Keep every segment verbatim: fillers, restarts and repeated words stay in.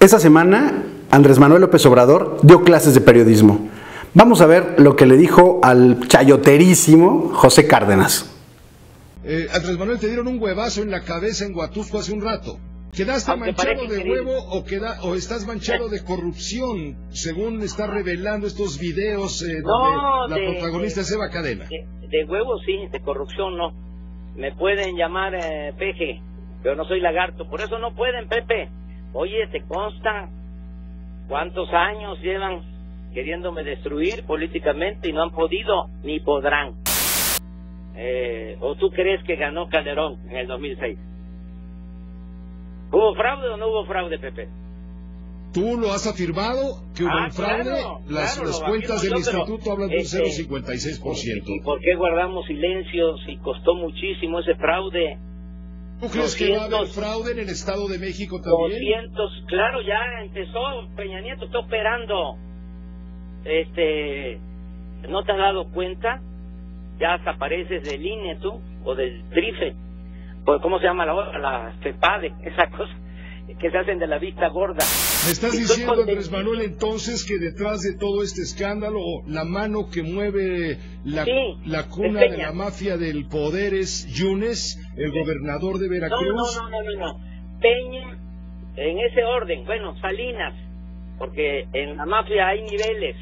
Esta semana, Andrés Manuel López Obrador dio clases de periodismo. Vamos a ver lo que le dijo al chayoterísimo José Cárdenas. Eh, Andrés Manuel, te dieron un huevazo en la cabeza en Huatusco hace un rato. ¿Quedaste Aunque manchado de huevo o, queda, o estás manchado de corrupción, según está revelando estos videos eh, no, donde de, la protagonista de, es Eva Cadena? De, de huevo sí, de corrupción no. Me pueden llamar eh, peje, pero no soy lagarto, por eso no pueden, Pepe. Oye, ¿te consta cuántos años llevan queriéndome destruir políticamente y no han podido ni podrán? Eh, ¿O tú crees que ganó Calderón en el dos mil seis? ¿Hubo fraude o no hubo fraude, Pepe? ¿Tú lo has afirmado que hubo ah, un fraude? Claro, las claro, las cuentas del yo, instituto hablan de un este, cero coma cincuenta y seis por ciento. ¿Y por qué guardamos silencio si costó muchísimo ese fraude? ¿Tú crees que va a haber fraude en el Estado de México también? doscientos, claro, ya empezó, Peña Nieto está operando. Este, ¿no te has dado cuenta? Ya hasta pareces del I N E tú, o del TRIFE, o ¿cómo se llama la otra? La FEPADE, esa cosa que se hacen de la vista gorda. ¿Me estás diciendo, Andrés Manuel, entonces que detrás de todo este escándalo, la mano que mueve la, sí, la cuna de la mafia del poder es Yunes, el gobernador de Veracruz? No, no, no, no, no, no. Peña, en ese orden, bueno, Salinas, porque en la mafia hay niveles.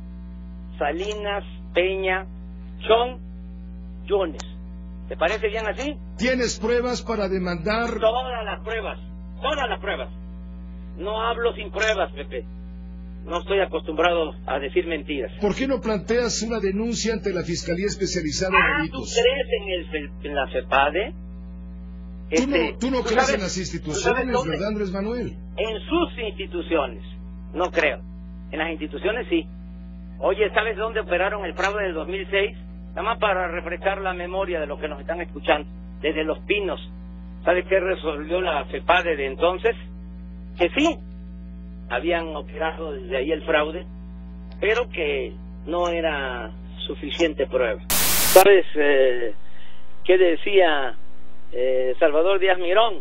Salinas, Peña, Chong, Yunes. ¿Te parece bien así? ¿Tienes pruebas para demandar? Todas las pruebas, todas las pruebas. No hablo sin pruebas, Pepe. No estoy acostumbrado a decir mentiras. ¿Por qué no planteas una denuncia ante la Fiscalía Especializada ah, en Delitos? ¿Tú crees en, el, en la FEPADE? Este, tú no, tú no ¿tú crees sabes, en las instituciones, ¿verdad, Andrés Manuel? En sus instituciones, no creo. En las instituciones sí. Oye, ¿sabes dónde operaron el fraude del dos mil seis? Nada más para refrescar la memoria de los que nos están escuchando. Desde Los Pinos. ¿Sabes qué resolvió la FEPADE de entonces? Que sí, habían operado desde ahí el fraude, pero que no era suficiente prueba. ¿Sabes eh, qué decía eh, Salvador Díaz Mirón?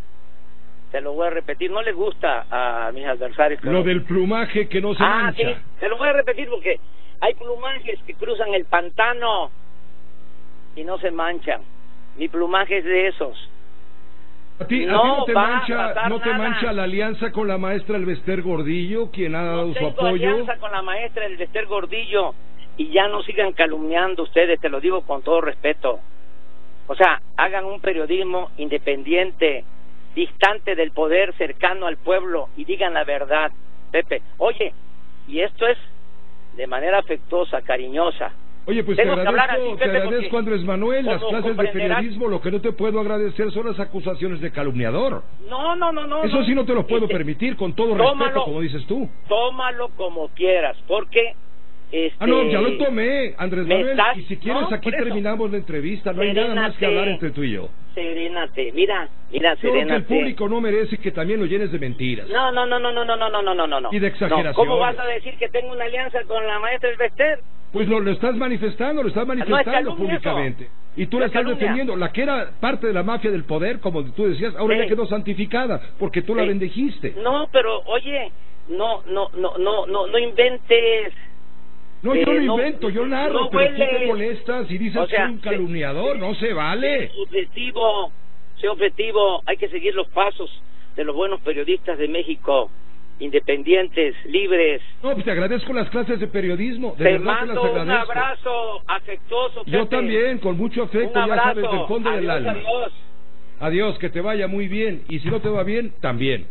Te lo voy a repetir, no le gusta a mis adversarios. Lo del plumaje que no se ah, mancha. Sí, te lo voy a repetir porque hay plumajes que cruzan el pantano y no se manchan. Mi plumaje es de esos. ¿A ti, no, a ti no te, mancha, no te nada. mancha la alianza con la maestra Elvester Gordillo, quien ha dado no su tengo apoyo? alianza con la maestra Elvester Gordillo y ya no sigan calumniando ustedes, te lo digo con todo respeto. O sea, hagan un periodismo independiente, distante del poder, cercano al pueblo y digan la verdad, Pepe. Oye, y esto es de manera afectuosa, cariñosa. Oye, pues Tengo te agradezco, así, Pepe, te agradezco Andrés Manuel, las clases de periodismo, lo que no te puedo agradecer son las acusaciones de calumniador. No, no, no, no. Eso sí no te lo puedo este, permitir, con todo tómalo, respeto, como dices tú. Tómalo como quieras, porque... Este, ah, no, ya lo tomé, Andrés Manuel, estás, y si quieres no, aquí terminamos la entrevista, no serénate, hay nada más que hablar entre tú y yo. Serénate, mira, mira, Creo serénate. que el público no merece que también lo llenes de mentiras. No, no, no, no, no, no, no, no, no, no, no. Y de exageraciones. No, ¿cómo vas a decir que tengo una alianza con la maestra Elvester? Pues lo, lo estás manifestando, lo estás manifestando no públicamente. Eso. Y tú no la estás calumnia. defendiendo. La que era parte de la mafia del poder, como tú decías, ahora sí. ya quedó santificada, porque tú sí. la bendijiste. No, pero oye, no, no, no, no, no, no inventes. No, eh, yo no, no invento, yo narro, no pero huele. tú te molestas y dices o sea, que soy un calumniador, no se vale. Sé objetivo, sé objetivo, hay que seguir los pasos de los buenos periodistas de México, independientes, libres. No, pues te agradezco las clases de periodismo, de te verdad mando te las agradezco. Un abrazo afectuoso, Pepe. Yo también, con mucho afecto, un ya abrazo. sabes, del fondo adiós, del alma. Adiós. Adiós, que te vaya muy bien, y si no te va bien, también.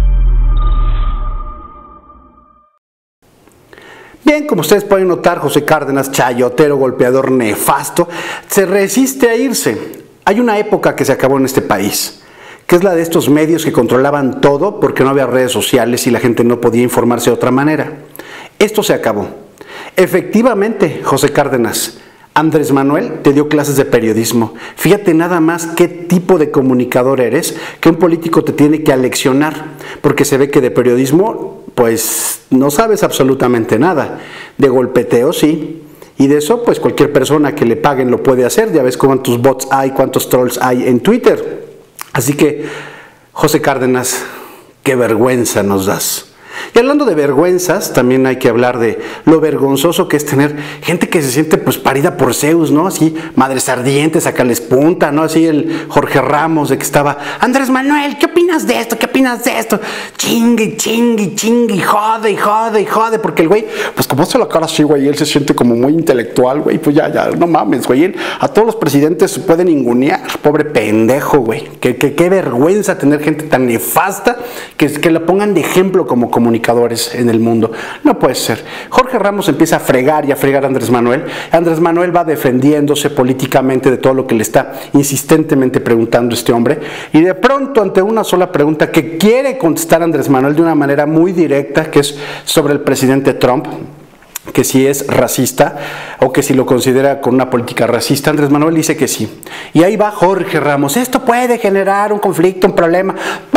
Bien, como ustedes pueden notar, José Cárdenas, chayotero, golpeador, nefasto, se resiste a irse. Hay una época que se acabó en este país, que es la de estos medios que controlaban todo porque no había redes sociales y la gente no podía informarse de otra manera. Esto se acabó. Efectivamente, José Cárdenas, Andrés Manuel te dio clases de periodismo. Fíjate nada más qué tipo de comunicador eres, que un político te tiene que aleccionar, porque se ve que de periodismo pues no sabes absolutamente nada. De golpeteo sí, y de eso pues cualquier persona que le paguen lo puede hacer. Ya ves cuántos bots hay, cuántos trolls hay en Twitter. Así que, José Cárdenas, qué vergüenza nos das. Y hablando de vergüenzas, también hay que hablar de lo vergonzoso que es tener gente que se siente pues parida por Zeus, ¿no? Así, madres ardientes, sacales punta, ¿no? Así el Jorge Ramos de que estaba, Andrés Manuel, ¿qué opinas de esto? ¿Qué opinas de esto? Chingue, chingue, chingue, y jode, y jode, y jode, porque el güey, pues como hace la cara así, güey, él se siente como muy intelectual, güey, pues ya, ya, no mames, güey, él, a todos los presidentes se puede ningunear, pobre pendejo, güey, que, que, qué vergüenza tener gente tan nefasta que, que la pongan de ejemplo como comunicadores en el mundo. No puede ser. Jorge Ramos empieza a fregar y a fregar a Andrés Manuel. Andrés Manuel va defendiéndose políticamente de todo lo que le está insistentemente preguntando este hombre, y de pronto ante una sola pregunta que quiere contestar Andrés Manuel de una manera muy directa, que es sobre el presidente Trump, que si es racista o que si lo considera con una política racista, Andrés Manuel dice que sí. Y ahí va Jorge Ramos, esto puede generar un conflicto, un problema.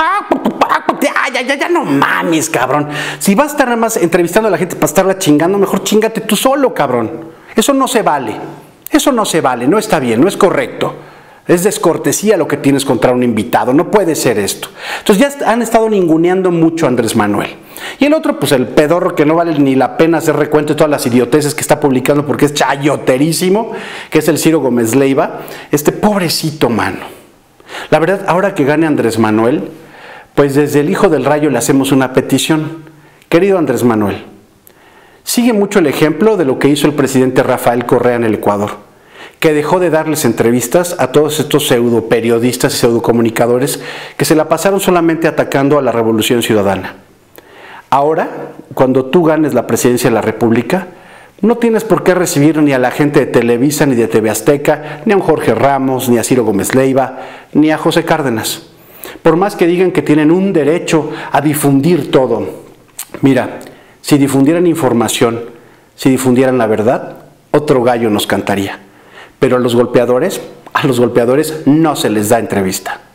Ya, ya, ya, no mames, cabrón. Si vas a estar nada más entrevistando a la gente para estarla chingando, mejor chingate tú solo, cabrón. Eso no se vale. Eso no se vale, no está bien, no es correcto. Es descortesía lo que tienes contra un invitado, no puede ser esto. Entonces ya han estado ninguneando mucho a Andrés Manuel. Y el otro, pues el pedorro que no vale ni la pena hacer recuento de todas las idioteces que está publicando porque es chayoterísimo, que es el Ciro Gómez Leiva. Este pobrecito mano. La verdad, ahora que gane Andrés Manuel, pues desde el Hijo del Rayo le hacemos una petición. Querido Andrés Manuel, sigue mucho el ejemplo de lo que hizo el presidente Rafael Correa en el Ecuador, que dejó de darles entrevistas a todos estos pseudo periodistas y pseudo comunicadores que se la pasaron solamente atacando a la Revolución Ciudadana. Ahora, cuando tú ganes la presidencia de la República, no tienes por qué recibir ni a la gente de Televisa, ni de T V Azteca, ni a un Jorge Ramos, ni a Ciro Gómez Leiva, ni a José Cárdenas. Por más que digan que tienen un derecho a difundir todo. Mira, si difundieran información, si difundieran la verdad, otro gallo nos cantaría. Pero a los golpeadores, a los golpeadores no se les da entrevista.